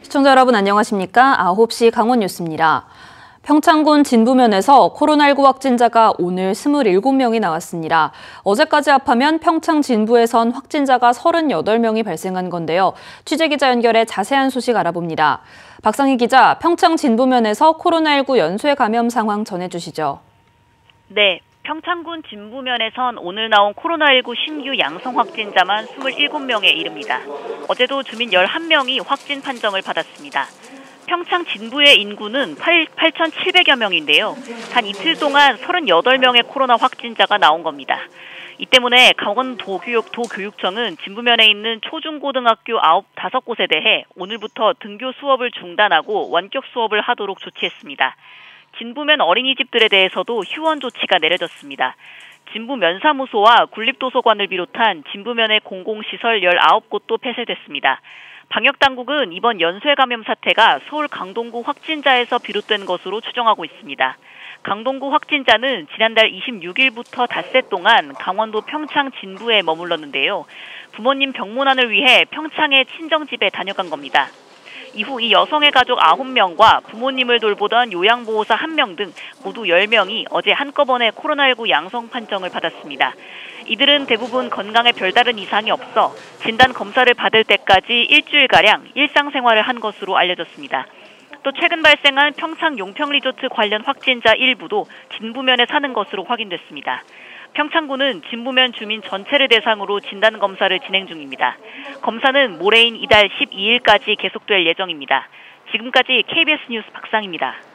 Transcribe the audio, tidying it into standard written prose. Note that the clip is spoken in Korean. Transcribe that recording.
시청자 여러분 안녕하십니까? 9시 강원 뉴스입니다. 평창군 진부면에서 코로나19 확진자가 오늘 27명이 나왔습니다. 어제까지 합하면 평창 진부에선 확진자가 38명이 발생한 건데요. 취재기자 연결해 자세한 소식 알아봅니다. 박상희 기자, 평창 진부면에서 코로나19 연쇄 감염 상황 전해주시죠. 네. 평창군 진부면에선 오늘 나온 코로나19 신규 양성 확진자만 27명에 이릅니다. 어제도 주민 11명이 확진 판정을 받았습니다. 평창 진부의 인구는 8,700여 명인데요. 단 이틀 동안 38명의 코로나 확진자가 나온 겁니다. 이 때문에 강원도교육청은 진부면에 있는 초중고등학교 5곳에 대해 오늘부터 등교 수업을 중단하고 원격 수업을 하도록 조치했습니다. 진부면 어린이집들에 대해서도 휴원 조치가 내려졌습니다. 진부 면사무소와 군립도서관을 비롯한 진부면의 공공시설 19곳도 폐쇄됐습니다. 방역당국은 이번 연쇄 감염 사태가 서울 강동구 확진자에서 비롯된 것으로 추정하고 있습니다. 강동구 확진자는 지난달 26일부터 닷새 동안 강원도 평창 진부에 머물렀는데요. 부모님 병문안을 위해 평창의 친정집에 다녀간 겁니다. 이후 이 여성의 가족 9명과 부모님을 돌보던 요양보호사 1명 등 모두 10명이 어제 한꺼번에 코로나19 양성 판정을 받았습니다. 이들은 대부분 건강에 별다른 이상이 없어 진단 검사를 받을 때까지 일주일가량 일상생활을 한 것으로 알려졌습니다. 또 최근 발생한 평창 용평리조트 관련 확진자 일부도 진부면에 사는 것으로 확인됐습니다. 평창군은 진부면 주민 전체를 대상으로 진단검사를 진행 중입니다. 검사는 모레인 이달 12일까지 계속될 예정입니다. 지금까지 KBS 뉴스 박상희입니다.